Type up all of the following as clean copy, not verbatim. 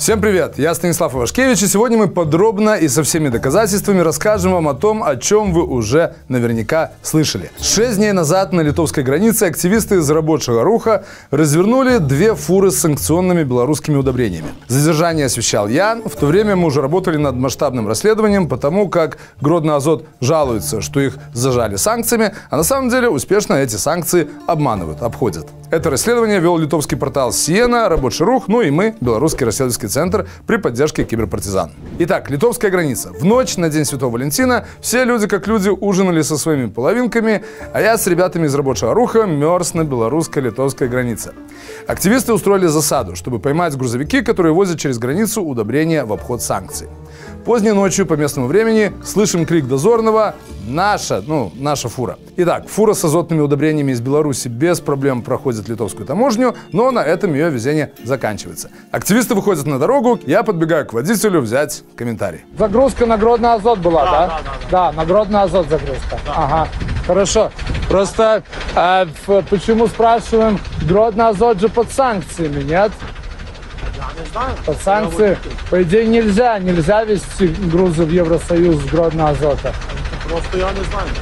Всем привет, я Станислав Ивашкевич, и сегодня мы подробно и со всеми доказательствами расскажем вам о том, о чем вы уже наверняка слышали. 6 дней назад на литовской границе активисты из рабочего руха развернули 2 фуры с санкционными белорусскими удобрениями. Задержание освещал я. В то время мы уже работали над масштабным расследованием, потому как Гродно Азот жалуется, что их зажали санкциями, а на самом деле успешно эти санкции обманывают, обходят. Это расследование вел литовский портал Сиена, Рабочий рух, ну и мы, Белорусский расследовательский центр, при поддержке киберпартизан. Итак, литовская граница. В ночь на День Святого Валентина все люди как люди ужинали со своими половинками, а я с ребятами из Рабочего руха мерз на белорусско-литовской границе. Активисты устроили засаду, чтобы поймать грузовики, которые возят через границу удобрения в обход санкций. Поздней ночью по местному времени слышим крик дозорного «Наша фура». Итак, фура с азотными удобрениями из Беларуси без проблем проходит литовскую таможню, но на этом ее везение заканчивается. Активисты выходят на дорогу, я подбегаю к водителю взять комментарий. Загрузка на Гродно Азот была, да? Да, на Гродно Азот загрузка. Да. Ага, хорошо. Просто почему спрашиваем, Гродно Азот же под санкциями, нет? Не знаю. Под санкции, по идее, нельзя везти грузы в Евросоюз с Гродно Азота. Просто я не знаю.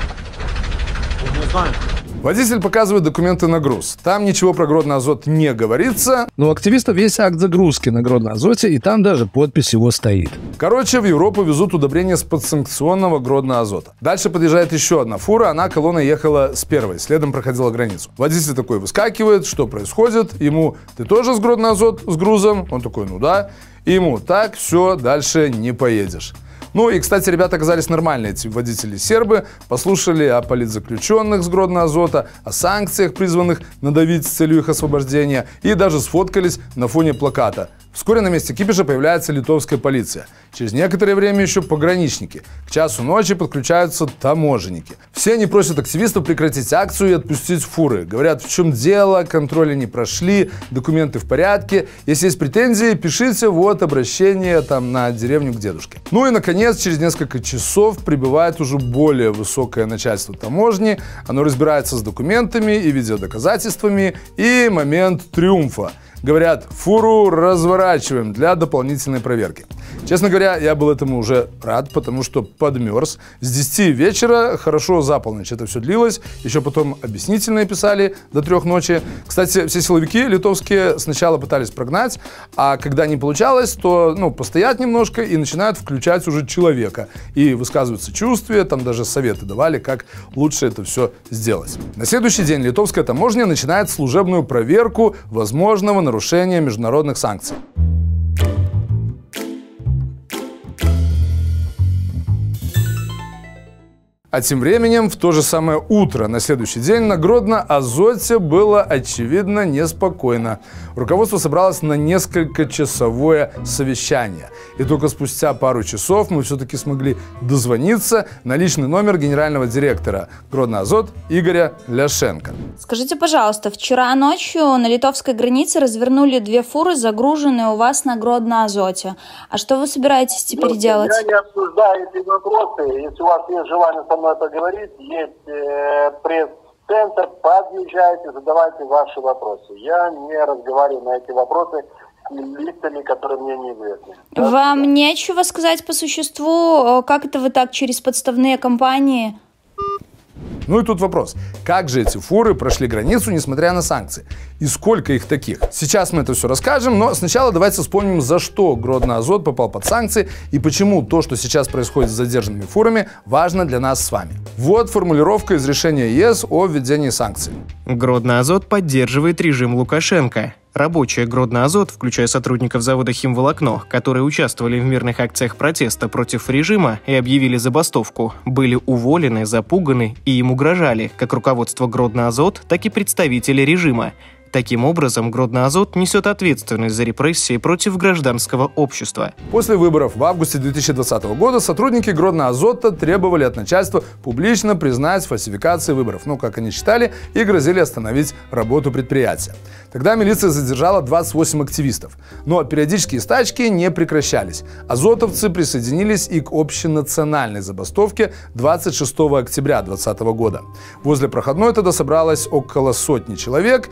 Не знаю. Водитель показывает документы на груз. Там ничего про Гродно Азот не говорится. Но у активистов есть акт загрузки на Гродно Азоте, и там даже подпись его стоит. Короче, в Европу везут удобрения с подсанкционного Гродно Азота. Дальше подъезжает еще одна фура, она колонной ехала с первой, следом проходила границу. Водитель такой выскакивает, что происходит? Ему: ты тоже с Гродно Азот с грузом? Он такой: ну да. И ему: так, все, дальше не поедешь. Ну и, кстати, ребята оказались нормальные, эти водители сербы, послушали о политзаключенных с Гродно Азота, о санкциях, призванных надавить с целью их освобождения, и даже сфоткались на фоне плаката. Вскоре на месте кипиша появляется литовская полиция. Через некоторое время еще пограничники. К часу ночи подключаются таможенники. Все они просят активистов прекратить акцию и отпустить фуры. Говорят, в чем дело, контроли не прошли, документы в порядке. Если есть претензии, пишите вот обращение на деревню к дедушке. Ну и, наконец, через несколько часов прибывает уже более высокое начальство таможни. Оно разбирается с документами и видеодоказательствами. И момент триумфа. Говорят, фуру разворачиваем для дополнительной проверки. Честно говоря, я был этому уже рад, потому что подмерз. С 10 вечера, хорошо за полночь это все длилось. Еще потом объяснительные писали до 3 ночи. Кстати, все силовики литовские сначала пытались прогнать, а когда не получалось, то постоять немножко и начинают включать уже человека. И высказывают сочувствие, там даже советы давали, как лучше это все сделать. На следующий день литовская таможня начинает служебную проверку возможного нарушения международных санкций. А тем временем, в то же самое утро на следующий день на Гродно Азоте было, очевидно, неспокойно. Руководство собралось на несколькочасовое совещание. И только спустя пару часов мы все-таки смогли дозвониться на личный номер генерального директора Гродно Азот Игоря Ляшенко. Скажите, пожалуйста, вчера ночью на литовской границе развернули 2 фуры, загруженные у вас на Гродно Азоте. А что вы собираетесь теперь делать? Я не обсуждаю эти вопросы. Если у вас есть желание со мной поговорить, есть пресс-центр, подъезжайте, задавайте ваши вопросы. Я не разговариваю на эти вопросы с лицами, которые мне неизвестны. Вам нечего сказать по существу? Как это вы так через подставные компании? Ну и тут вопрос. Как же эти фуры прошли границу, несмотря на санкции? И сколько их таких? Сейчас мы это все расскажем, но сначала давайте вспомним, за что Гродно Азот попал под санкции и почему то, что сейчас происходит с задержанными фурами, важно для нас с вами. Вот формулировка из решения ЕС о введении санкций. Гродно Азот поддерживает режим Лукашенко. Рабочие Гродно Азот, включая сотрудников завода «Химволокно», которые участвовали в мирных акциях протеста против режима и объявили забастовку, были уволены, запуганы и им угрожали как руководство Гродно Азот, так и представители режима. Таким образом, Гродно Азот несет ответственность за репрессии против гражданского общества. После выборов в августе 2020 года сотрудники Гродно Азота требовали от начальства публично признать фальсификации выборов, как они считали, и грозили остановить работу предприятия. Тогда милиция задержала 28 активистов. Но периодические стачки не прекращались. Азотовцы присоединились и к общенациональной забастовке 26 октября 2020 года. Возле проходной тогда собралось около 100 человек, но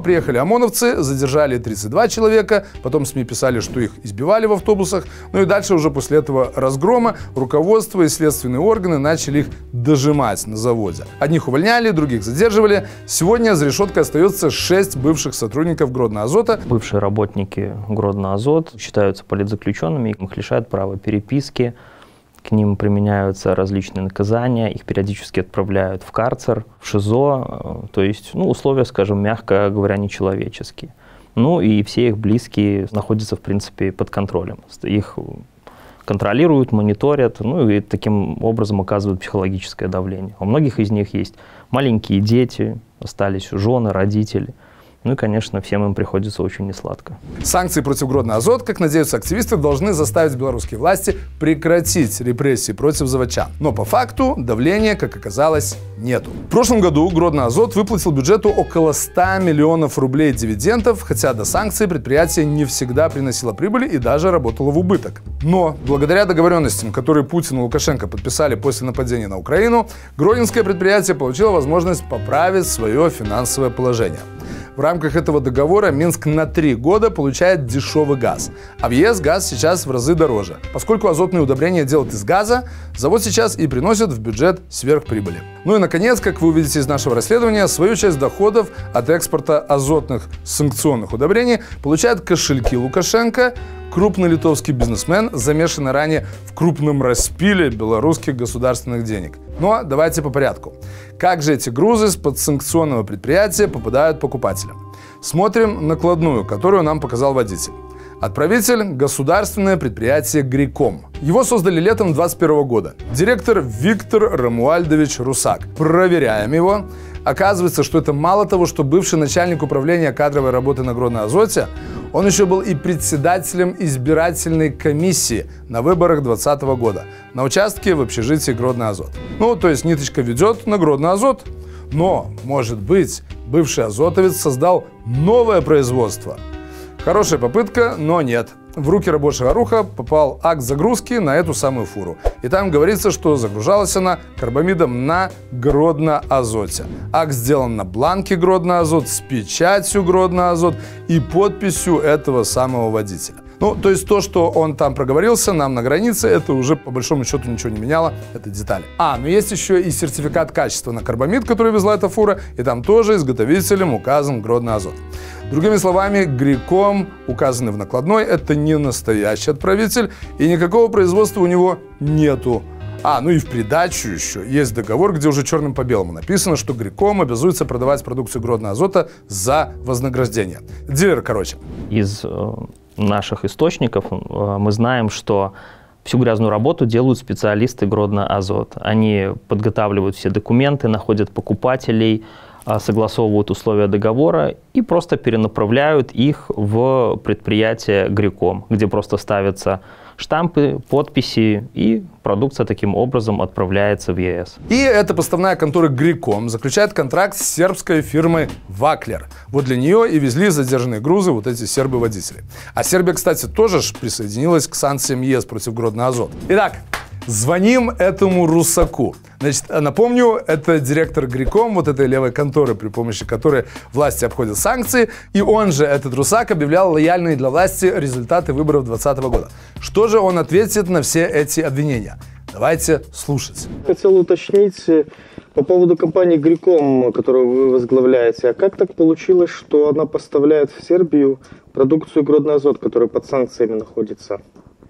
приехали ОМОНовцы, задержали 32 человека, потом СМИ писали, что их избивали в автобусах, ну и дальше уже после этого разгрома руководство и следственные органы начали их дожимать на заводе. Одних увольняли, других задерживали. Сегодня за решеткой остается 6 бывших сотрудников Гродно-Азота. Бывшие работники Гродно-Азот считаются политзаключенными, их лишают права переписки, к ним применяются различные наказания, их периодически отправляют в карцер, в ШИЗО, то есть, условия, скажем, мягко говоря, нечеловеческие. Ну и все их близкие находятся, в принципе, под контролем. Их контролируют, мониторят, и таким образом оказывают психологическое давление. У многих из них есть маленькие дети, остались жены, родители. Ну и, конечно, всем им приходится очень несладко. Санкции против Гродно-Азот, как надеются активисты, должны заставить белорусские власти прекратить репрессии против заводчан. Но по факту давления, как оказалось, нету. В прошлом году Гродно-Азот выплатил бюджету около 100 миллионов рублей дивидендов, хотя до санкций предприятие не всегда приносило прибыли и даже работало в убыток. Но благодаря договоренностям, которые Путин и Лукашенко подписали после нападения на Украину, гродненское предприятие получило возможность поправить свое финансовое положение. В рамках этого договора Минск на 3 года получает дешевый газ, а в ЕС газ сейчас в разы дороже. Поскольку азотные удобрения делают из газа, завод сейчас и приносит в бюджет сверхприбыли. Ну и, наконец, как вы увидите из нашего расследования, свою часть доходов от экспорта азотных санкционных удобрений получают кошельки Лукашенко, крупный литовский бизнесмен, замешанный ранее в крупном распиле белорусских государственных денег. Но давайте по порядку. Как же эти грузы с подсанкционного предприятия попадают покупателям? Смотрим накладную, которую нам показал водитель. Отправитель – государственное предприятие «Гриком». Его создали летом 2021 года. Директор Виктор Рамуальдович Русак. Проверяем его. Оказывается, что это мало того, что бывший начальник управления кадровой работы на Гродно-Азоте, он еще был и председателем избирательной комиссии на выборах 2020 года на участке в общежитии Гродно-Азот. То есть ниточка ведет на Гродно-Азот. Но, может быть, бывший азотовец создал новое производство. Хорошая попытка, но нет. В руки рабочего руха попал акт загрузки на эту самую фуру. И там говорится, что загружалась она карбамидом на Гродно-Азоте. Акт сделан на бланке Гродно-Азот, с печатью Гродно-Азот и подписью этого самого водителя. То есть то, что он там проговорился нам на границе, это уже по большому счету ничего не меняло, это детали. Но есть еще и сертификат качества на карбамид, который везла эта фура, и там тоже изготовителем указан Гродно-Азот. Другими словами, Гриком, указанный в накладной, это не настоящий отправитель, и никакого производства у него нету. И в придачу еще есть договор, где уже черным по белому написано, что Гриком обязуется продавать продукцию Гродно-Азота за вознаграждение. Дилер, короче. Из наших источников мы знаем, что всю грязную работу делают специалисты Гродно-Азот. Они подготавливают все документы, находят покупателей, согласовывают условия договора и просто перенаправляют их в предприятие Гриком, где просто ставятся штампы, подписи, и продукция таким образом отправляется в ЕС. И эта поставная контора Гриком заключает контракт с сербской фирмой Ваклер. Вот для нее и везли задержанные грузы вот эти сербы-водители. А Сербия, кстати, тоже присоединилась к санкциям ЕС против Гродно-Азот. Итак, звоним этому Русаку. Значит, напомню, это директор Гриком, вот этой левой конторы, при помощи которой власти обходят санкции. И он же, этот Русак, объявлял лояльные для власти результаты выборов 2020 года. Что же он ответит на все эти обвинения? Давайте слушать. Хотел уточнить по поводу компании Гриком, которую вы возглавляете. А как так получилось, что она поставляет в Сербию продукцию Гродно-Азот, которая под санкциями находится?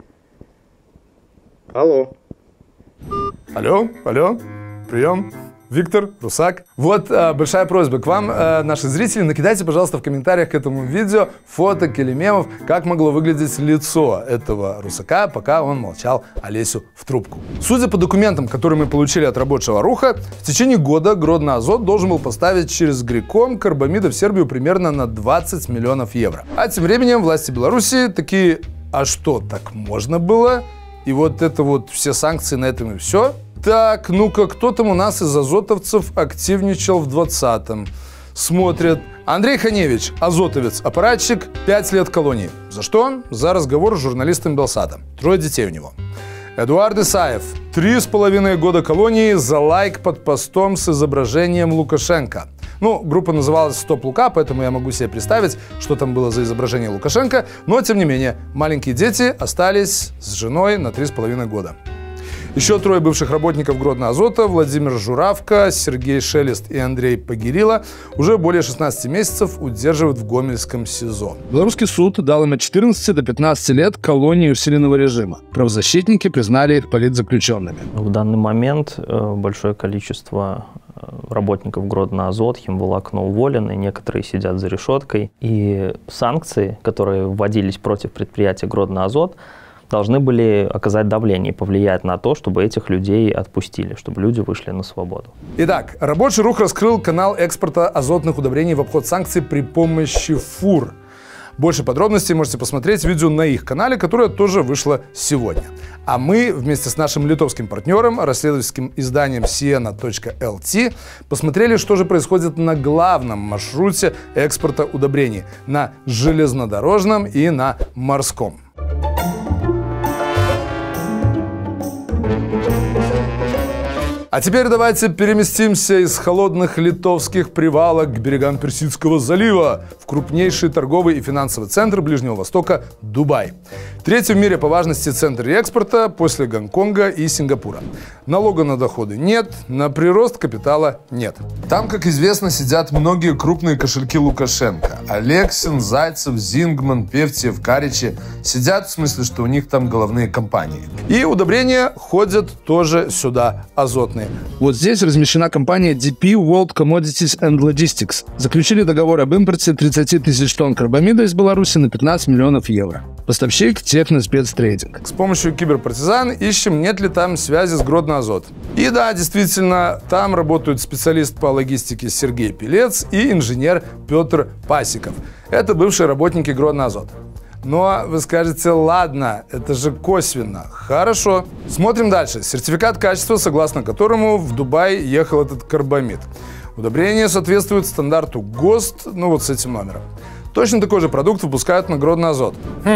Алло. Алло, прием. Виктор, Русак. Вот большая просьба к вам, наши зрители, накидайте, пожалуйста, в комментариях к этому видео фоток или мемов, как могло выглядеть лицо этого Русака, пока он молчал Олесю в трубку. Судя по документам, которые мы получили от рабочего руха, в течение года Гродно-Азот должен был поставить через Гриком карбамида в Сербию примерно на 20 миллионов евро. А тем временем власти Беларуси такие: а что, так можно было? И вот это вот все санкции на этом и все? Так, ну-ка, кто там у нас из азотовцев активничал в 20-м? Смотрят. Андрей Ханевич, азотовец, аппаратчик, 5 лет колонии. За что? За разговор с журналистом Белсата. 3 детей у него. Эдуард Исаев, 3,5 года колонии за лайк под постом с изображением Лукашенко. Ну, группа называлась «Стоп Лука», поэтому я могу себе представить, что там было за изображение Лукашенко. Но, тем не менее, маленькие дети остались с женой на 3,5 года. Еще трое бывших работников Гродно-Азота, Владимир Журавка, Сергей Шелест и Андрей Погирила, уже более 16 месяцев удерживают в Гомельском СИЗО. Белорусский суд дал им от 14 до 15 лет колонии усиленного режима. Правозащитники признали их политзаключенными. В данный момент большое количество работников Гродно-Азот, Химволокно уволены, некоторые сидят за решеткой. И санкции, которые вводились против предприятия Гродно-Азот, должны были оказать давление и повлиять на то, чтобы этих людей отпустили, чтобы люди вышли на свободу. Итак, рабочий рух раскрыл канал экспорта азотных удобрений в обход санкций при помощи фур. Больше подробностей можете посмотреть видео на их канале, которое тоже вышло сегодня. А мы вместе с нашим литовским партнером, расследовательским изданием Siena.lt, посмотрели, что же происходит на главном маршруте экспорта удобрений – на железнодорожном и на морском. А теперь давайте переместимся из холодных литовских привалок к берегам Персидского залива в крупнейший торговый и финансовый центр Ближнего Востока – Дубай. Третий в мире по важности центр экспорта после Гонконга и Сингапура. Налога на доходы нет, на прирост капитала нет. Там, как известно, сидят многие крупные кошельки Лукашенко. Алексин, Зайцев, Зингман, Певтьев, Каричи. Сидят в смысле, что у них там головные компании. И удобрения ходят тоже сюда азотные. Вот здесь размещена компания DP World Commodities and Logistics. Заключили договор об импорте 30 тысяч тонн карбамида из Беларуси на 15 миллионов евро. Поставщик Техноспецтрейдинг. С помощью киберпартизан ищем, нет ли там связи с Гродно-Азот. И да, действительно, там работают специалист по логистике Сергей Пелец и инженер Петр Пасиков. Это бывшие работники Гродно-Азот. Но вы скажете, ладно, это же косвенно. Хорошо. Смотрим дальше. Сертификат качества, согласно которому в Дубай ехал этот карбамид. Удобрение соответствует стандарту ГОСТ, ну вот с этим номером. Точно такой же продукт выпускают на Гродно-Азот.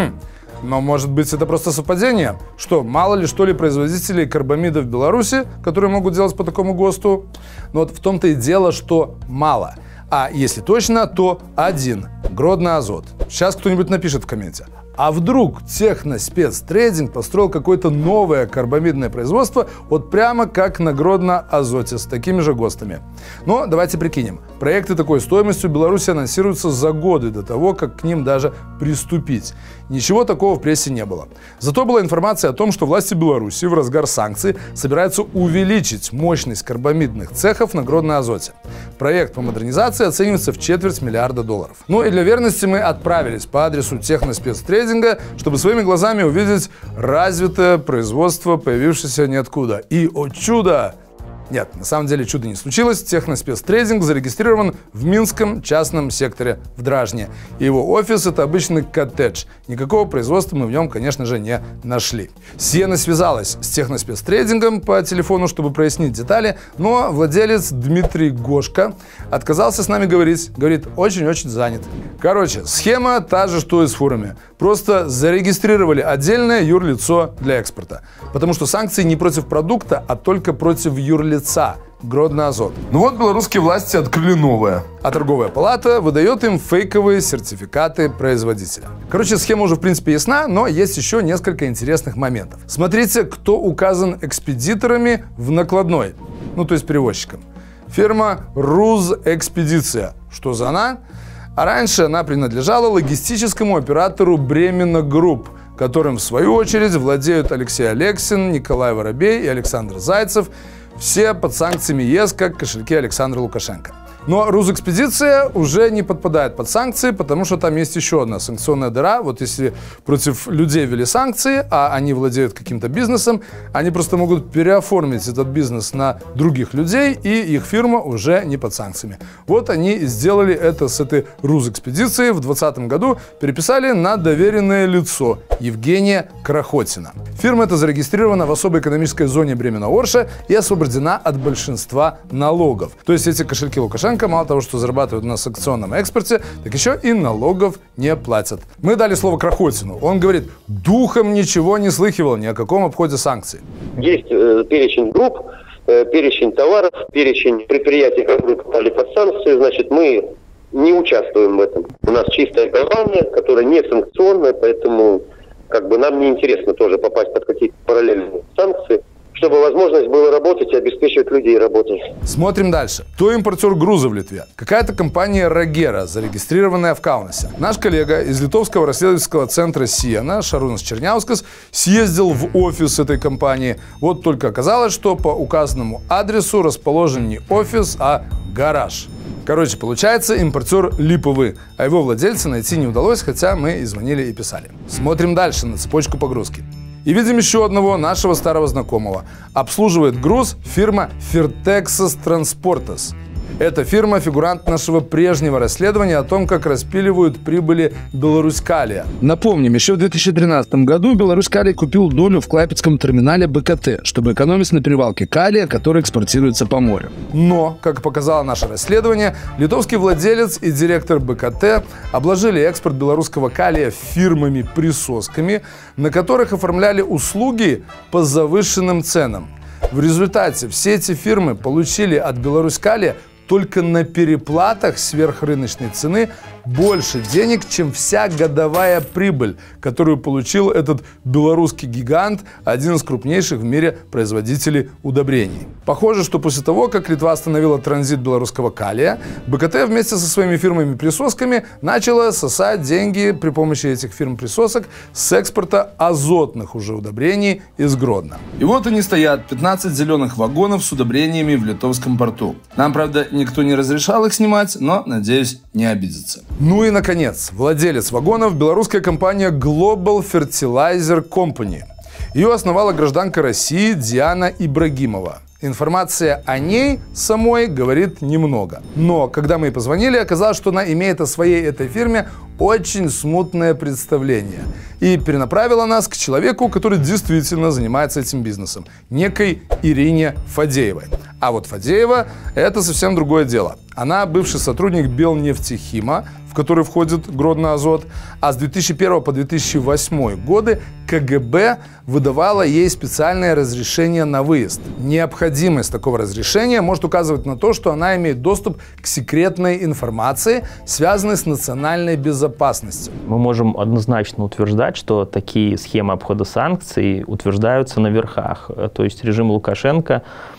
Но может быть это просто совпадение? Что, мало ли что ли производителей карбамида в Беларуси, которые могут делать по такому ГОСТу? Но вот в том-то и дело, что мало. А если точно, то один. Гродно-Азот. Сейчас кто-нибудь напишет в комменте. А вдруг Техноспецтрейдинг построил какое-то новое карбамидное производство, вот прямо как на Гродно-Азоте, с такими же ГОСТами? Но давайте прикинем. Проекты такой стоимостью в Беларуси анонсируются за годы до того, как к ним даже приступить. Ничего такого в прессе не было. Зато была информация о том, что власти Беларуси в разгар санкций собираются увеличить мощность карбамидных цехов на Гродно-Азоте. Проект по модернизации оценивается в $250 миллиарда. Ну и для верности мы отправились по адресу Техноспецтрейдинга, чтобы своими глазами увидеть развитое производство, появившееся ниоткуда. И, о чудо! Нет, на самом деле чудо не случилось. Техноспецтрейдинг зарегистрирован в Минском частном секторе в Дражне. И его офис – это обычный коттедж. Никакого производства мы в нем, конечно же, не нашли. Siena связалась с Техноспецтрейдингом по телефону, чтобы прояснить детали, но владелец Дмитрий Гошко отказался с нами говорить. Говорит, очень-очень занят. Короче, схема та же, что и с фурами. Просто зарегистрировали отдельное юрлицо для экспорта. Потому что санкции не против продукта, а только против юрлица. Гродно-Азот. Ну вот белорусские власти открыли новое. А торговая палата выдает им фейковые сертификаты производителя. Короче, схема уже в принципе ясна, но есть еще несколько интересных моментов. Смотрите, кто указан экспедиторами в накладной. Ну, то есть перевозчиком. Фирма «Руз-Экспедиция». Что за она? А раньше она принадлежала логистическому оператору «Бремена Групп», которым в свою очередь владеют Алексей Алексин, Николай Воробей и Александр Зайцев. Все под санкциями ЕС, как кошельки Александра Лукашенко. Но Руз-Экспедиция уже не подпадает под санкции, потому что там есть еще одна санкционная дыра. Вот если против людей ввели санкции, а они владеют каким-то бизнесом, они просто могут переоформить этот бизнес на других людей, и их фирма уже не под санкциями. Вот они сделали это с этой Руз-Экспедицией. В 2020 году переписали на доверенное лицо Евгения Крохотина. Фирма эта зарегистрирована в особой экономической зоне Бремена-Орша и освобождена от большинства налогов. То есть эти кошельки Лукашенко мало того, что зарабатывают на санкционном экспорте, так еще и налогов не платят. Мы дали слово Крохотину. Он говорит, духом ничего не слыхивал ни о каком обходе санкций. Есть перечень групп, перечень товаров, перечень предприятий, которые попали под санкции, значит, мы не участвуем в этом. У нас чистая компания, которая не санкционная, поэтому нам не интересно тоже попасть под какие-то параллельные санкции, чтобы возможность была работать и обеспечивать людей работой. Смотрим дальше. Кто импортер груза в Литве? Какая-то компания Ragera, зарегистрированная в Каунасе. Наш коллега из литовского расследовательского центра Сиена, Шарунас Черняускас, съездил в офис этой компании. Вот только оказалось, что по указанному адресу расположен не офис, а гараж. Короче, получается, импортер липовый, а его владельца найти не удалось, хотя мы и звонили, и писали. Смотрим дальше на цепочку погрузки. И видим еще одного нашего старого знакомого. Обслуживает груз фирма Firtexas Transportes. Эта фирма – фигурант нашего прежнего расследования о том, как распиливают прибыли Беларуськалия. Напомним, еще в 2013 году Беларуськалий купил долю в Клайпедском терминале БКТ, чтобы экономить на перевалке калия, который экспортируется по морю. Но, как показало наше расследование, литовский владелец и директор БКТ обложили экспорт белорусского калия фирмами-присосками, на которых оформляли услуги по завышенным ценам. В результате все эти фирмы получили от Беларуськалия только на переплатах сверхрыночной цены больше денег, чем вся годовая прибыль, которую получил этот белорусский гигант, один из крупнейших в мире производителей удобрений. Похоже, что после того, как Литва остановила транзит белорусского калия, БКТ вместе со своими фирмами-присосками начала сосать деньги при помощи этих фирм-присосок с экспорта азотных уже удобрений из Гродно. И вот они стоят, 15 зеленых вагонов с удобрениями в литовском порту. Нам, правда, никто не разрешал их снимать, но, надеюсь, не обидится. Ну и, наконец, владелец вагонов – белорусская компания Global Fertilizer Company. Ее основала гражданка России Диана Ибрагимова. Информация о ней самой говорит немного. Но, когда мы ей позвонили, оказалось, что она имеет о своей этой фирме очень смутное представление. И перенаправила нас к человеку, который действительно занимается этим бизнесом. Некой Ирине Фадеевой. А вот Фадеева – это совсем другое дело. Она бывший сотрудник Белнефтехима, в который входит Гродно Азот, а с 2001 по 2008 годы КГБ выдавала ей специальное разрешение на выезд. Необходимость такого разрешения может указывать на то, что она имеет доступ к секретной информации, связанной с национальной безопасностью. Мы можем однозначно утверждать, что такие схемы обхода санкций утверждаются на верхах. То есть режим Лукашенко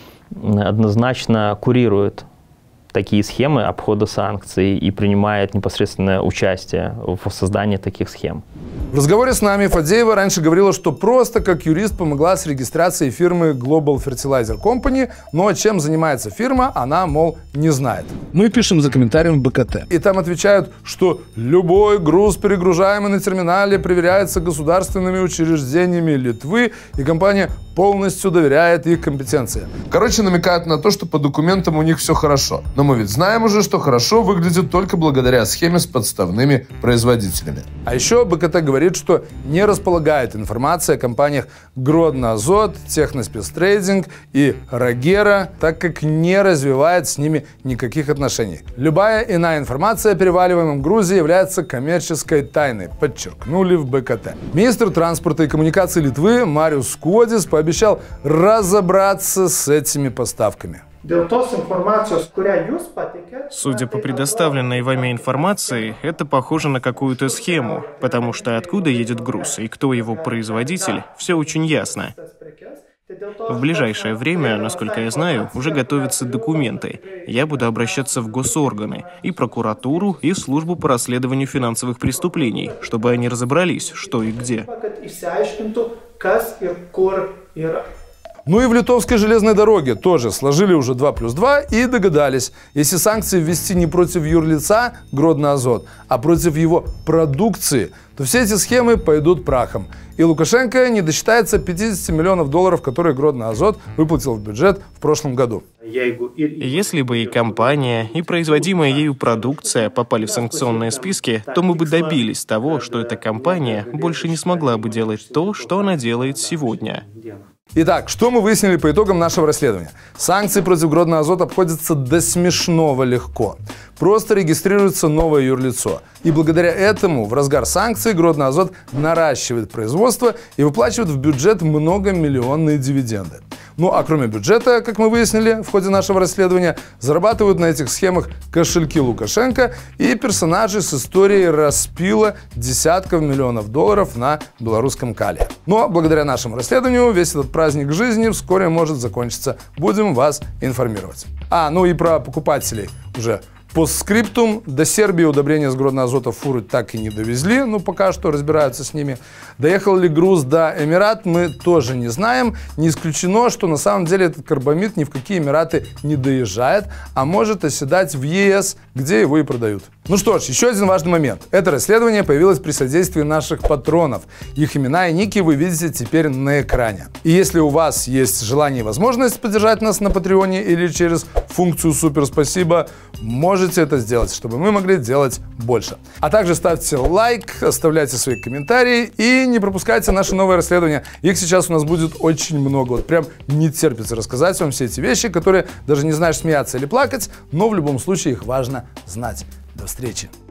однозначно курирует такие схемы обхода санкций и принимает непосредственное участие в создании таких схем. В разговоре с нами Фадеева раньше говорила, что просто как юрист помогла с регистрацией фирмы Global Fertilizer Company, но чем занимается фирма, она, мол, не знает. Мы пишем за комментарием в БКТ. И там отвечают, что любой груз, перегружаемый на терминале, проверяется государственными учреждениями Литвы, и компания полностью доверяет их компетенции. Короче, намекают на то, что по документам у них все хорошо. Но мы ведь знаем уже, что хорошо выглядит только благодаря схеме с подставными производителями. А еще БКТ говорит, что не располагает информацией о компаниях Гродно Азот, Техноспецтрейдинг и Ragera, так как не развивает с ними никаких отношений. Любая иная информация о переваливаемом грузе является коммерческой тайной, подчеркнули в БКТ. Министр транспорта и коммуникации Литвы Мариус Кодис пообещал разобраться с этими поставками. Судя по предоставленной вами информации, это похоже на какую-то схему, потому что откуда едет груз и кто его производитель, все очень ясно. В ближайшее время, насколько я знаю, уже готовятся документы. Я буду обращаться в госорганы, и прокуратуру, и службу по расследованию финансовых преступлений, чтобы они разобрались, что и где. Ну и в Литовской железной дороге тоже сложили уже 2+2 и догадались, если санкции ввести не против юрлица Гродно Азот, а против его продукции, то все эти схемы пойдут прахом. И Лукашенко не досчитается 50 миллионов долларов, которые Гродно Азот выплатил в бюджет в прошлом году. Если бы и компания, и производимая ею продукция попали в санкционные списки, то мы бы добились того, что эта компания больше не смогла бы делать то, что она делает сегодня. Итак, что мы выяснили по итогам нашего расследования? Санкции против Гродно Азот обходятся до смешного легко. Просто регистрируется новое юрлицо. И благодаря этому в разгар санкций Гродно Азот наращивает производство и выплачивает в бюджет многомиллионные дивиденды. Ну а кроме бюджета, как мы выяснили в ходе нашего расследования, зарабатывают на этих схемах кошельки Лукашенко и персонажи с историей распила десятков миллионов долларов на белорусском кале. Но благодаря нашему расследованию весь этот праздник жизни вскоре может закончиться. Будем вас информировать. Ну и про покупателей уже. Постскриптум. До Сербии удобрения с Гродно-Азота фуры так и не довезли, пока что разбираются с ними. Доехал ли груз до Эмират, мы тоже не знаем. Не исключено, что на самом деле этот карбамид ни в какие Эмираты не доезжает, а может оседать в ЕС, где его и продают. Ну что ж, еще один важный момент. Это расследование появилось при содействии наших патронов. Их имена и ники вы видите теперь на экране. И если у вас есть желание и возможность поддержать нас на Патреоне или через функцию «Супер спасибо», можете это сделать, чтобы мы могли делать больше. А также ставьте лайк, оставляйте свои комментарии и не пропускайте наши новые расследования. Их сейчас у нас будет очень много. Вот прям не терпится рассказать вам все эти вещи, которые даже не знаешь, смеяться или плакать, но в любом случае их важно знать. До встречи!